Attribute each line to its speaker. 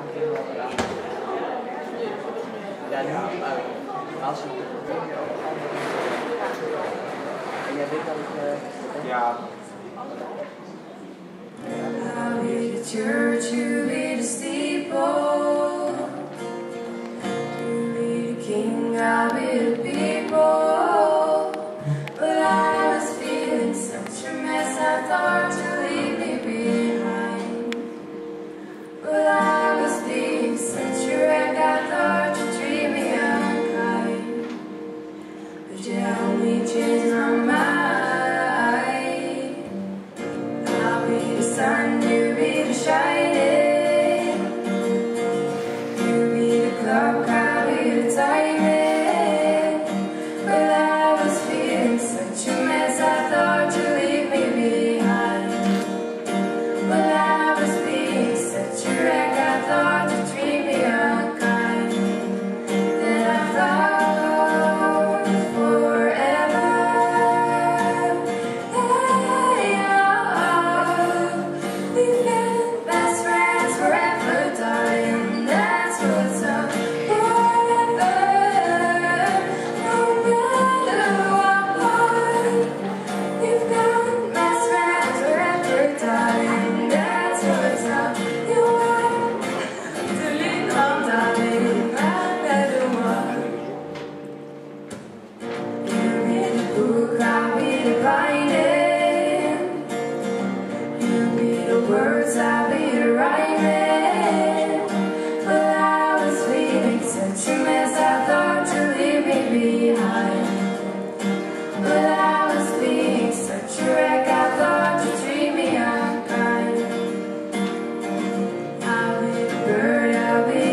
Speaker 1: Dan als je jij weet dat ik ja.
Speaker 2: I'll be the church, you be the steeple. You be the king, I'll be the people. But I was feeling such a mess, I thought to leave me behind. But I was being such a wreck, I thought to treat me unkind. But you helped me change my mind. I'll be the sun, you be the shining. You be the clock, I'll be the timing. But I was feeling such a mess, I thought to leave me behind. But I was being such a wreck, I thought to treat me unkind. Then I thought forever. We've been best friends forever, darling. That's what's up. Forever, no matter what. We've been best friends forever, darling. That's what's up. You want to lean on, darling, no matter what. You be the book, I'll be the binding. You be the words, I'll be the rhyming. But I was feeling such a mess, I thought to leave me behind. But I was being such a wreck, I thought to treat me unkind. I'll be the bird, I'll be